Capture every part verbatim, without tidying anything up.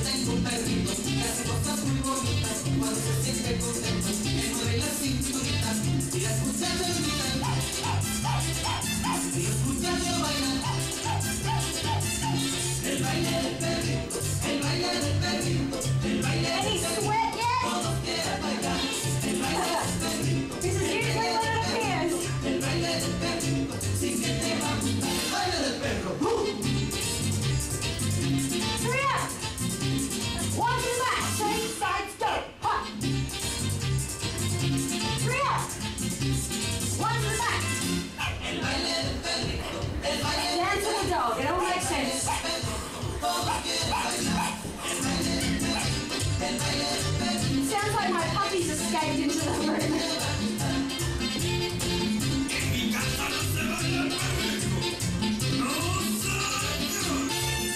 tengo un perrito que hace cosas muy bonitas cuando se siente contento, que mueve las cinturitas y la escuchas dormita y lo escuchas yo bailar. El baile del perrito, el baile del perrito, el baile del perrito, todos quieren bailar. El baile del perrito, el baile del perrito, sin que te va a gustar. El baile del perro. Hurry up! One to the back, change sides, go! Hop! Hurry up! One to the back. El baile del perrito, el baile del Dance to the dog, it all makes sense. todos quieren bailar. El baile del perrito, el baile del perrito. Sounds like my puppies escaped into the room. En mi casa no se baila el perrito. No, señor.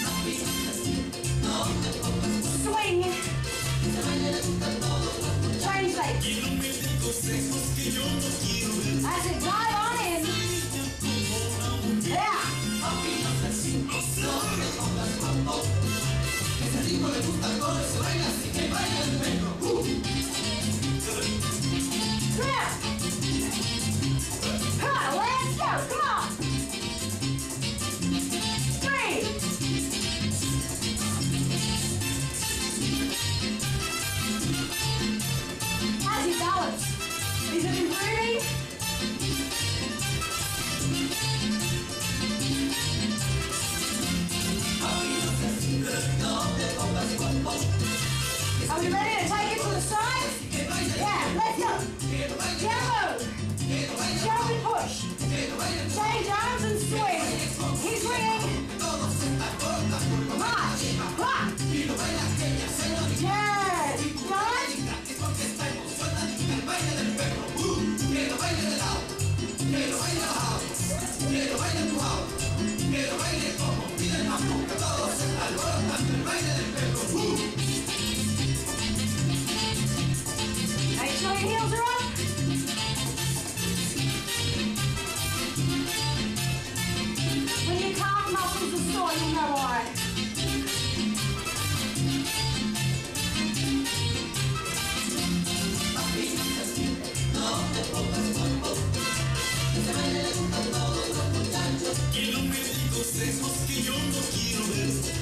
Swing! Change legs. Y no me dé consejos que yo no quiero ver. That's it, dive on in. Yeah! No, señor. Ese ritmo le gusta al coro, se baila así que baila el perro. Yeah! Come on, let's go, come on! Three! How's your balance? Is it improving? Are we ready to take it to the side? Yeah, let's go! Jumbo! Jump and push! Change arms and swing! Keep swinging! March! Clock! Yes! Right? El baile del perro, uh, que lo baile de lado, que lo baile bajado, que lo baile empujado, que lo baile como pide el mambo, que todos se alborotan el baile del perro, uh. Make sure your heels are up. When your calf muscles are sore, you'll know why. Y no me dé consejos que yo no quiero ver.